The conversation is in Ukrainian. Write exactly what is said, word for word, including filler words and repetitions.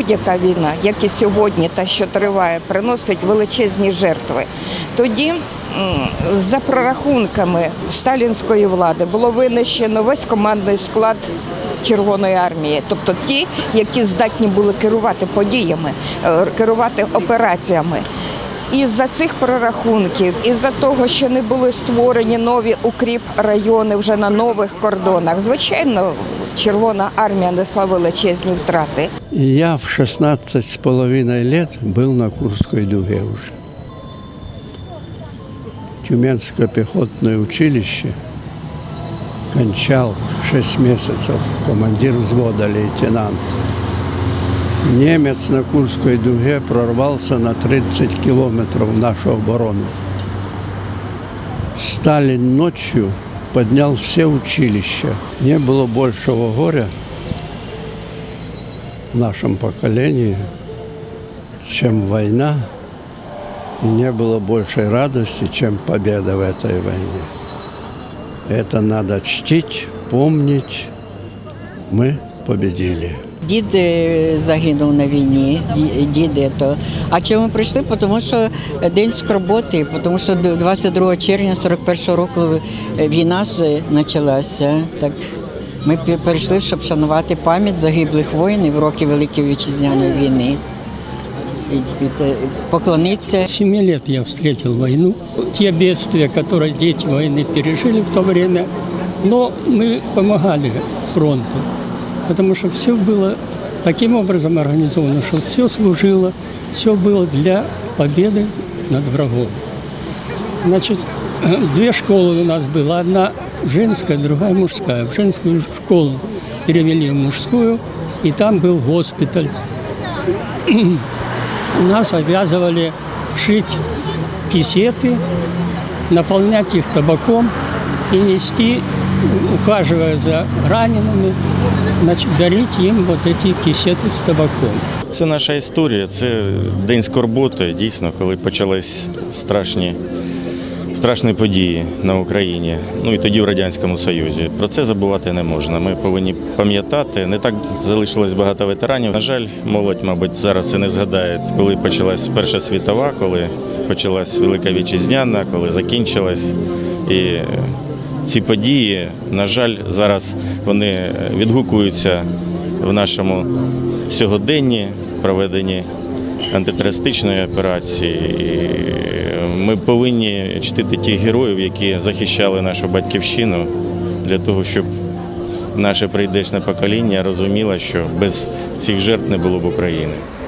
будь-яка війна, як і сьогодні, та що триває, приносить величезні жертви. Тоді, за прорахунками сталінської влади, було винищено весь командний склад Червоної армії, тобто ті, які здатні були керувати подіями, керувати операціями. Із-за цих прорахунків, із-за того, що не були створені нові укріп-райони вже на нових кордонах, звичайно, Червона армія несла величезні втрати. Я в шестнадцать с половиной лет был на Курской дуге уже. Тюменское пехотное училище кончал шесть месяцев командир взвода лейтенант. Немец на Курской дуге прорвался на тридцать километров в нашу оборону. Сталин ночью поднял все училища. Не было большего горя в нашем поколении, чем война, и не было большей радости, чем победа в этой войне. Это надо чтить, помнить. Мы победили. Дід загинув на війні, дід то. А чому ми прийшли? Тому що день скорботи, тому що двадцять другого червня сорок першого року війна ж почалася. Так ми прийшли, щоб шанувати пам'ять загиблих воїнів в роки Великої Вітчизняної війни. Поклониться. Семи лет я встретил войну. Те бедствия, которые дети войны пережили в то время, но мы помогали фронту. Потому что все было таким образом организовано, что все служило, все было для победы над врагом. Значит, две школы у нас было. Одна женская, другая мужская. В женскую школу перевели в мужскую, и там был госпиталь. Нас обязывали шить кисеты, наполнять их табаком и нести, ухаживая за ранеными, значит, дарить їм вот эти кисети з табаком. Це наша історія, це день скорботи, дійсно, коли почались страшні, страшні події на Україні, ну і тоді в Радянському Союзі. Про це забувати не можна. Ми повинні пам'ятати, не так залишилось багато ветеранів. На жаль, молодь, мабуть, зараз і не згадає, коли почалась Перша світова, коли почалась Велика Вітчизняна, коли закінчилась. І ці події, на жаль, зараз вони відгукуються в нашому сьогоденні, проведенні антитерористичної операції. Ми повинні чтити тих героїв, які захищали нашу батьківщину, для того, щоб наше прийдешнє покоління розуміло, що без цих жертв не було б України.